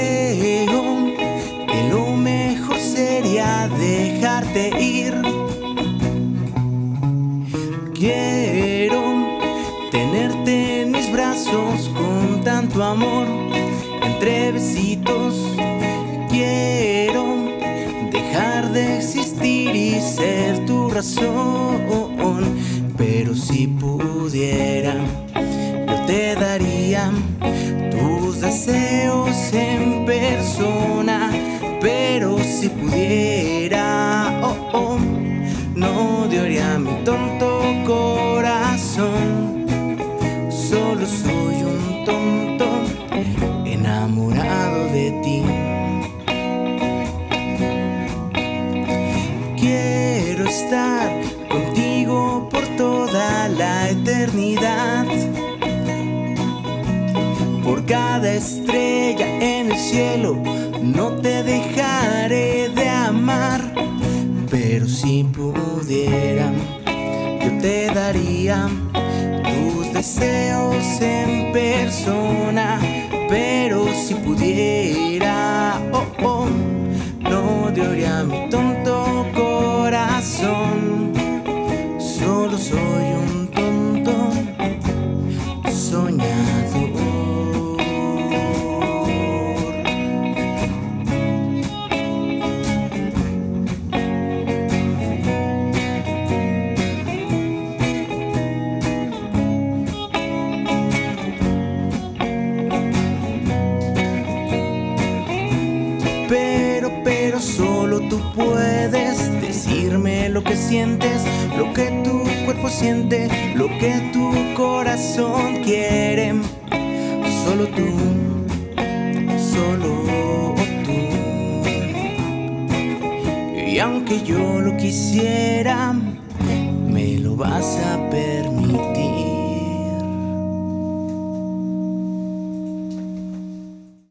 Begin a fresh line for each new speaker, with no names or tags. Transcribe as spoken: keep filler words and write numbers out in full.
Creo que lo mejor sería dejarte ir. Quiero tenerte en mis brazos con tanto amor, entre besitos. Quiero dejar de existir y ser tu razón. Pero si pudiera, yo te daría tus deseos en persona. Pero si pudiera, oh, oh, no odiaría mi tonto corazón. Solo soy un tonto enamorado de ti. Quiero estar contigo por toda la eternidad, por cada estrella en el cielo no te dejaré de amar. Pero si pudiera, yo te daría tus deseos en persona. Pero si pudiera, oh, oh, no odiaría mi tonto corazón. Solo soy un tonto soñador. Pero, pero solo tú puedes decirme lo que sientes, lo que tu cuerpo siente, lo que tu corazón quiere. Solo tú, solo tú. Y aunque yo lo quisiera, me lo vas a permitir.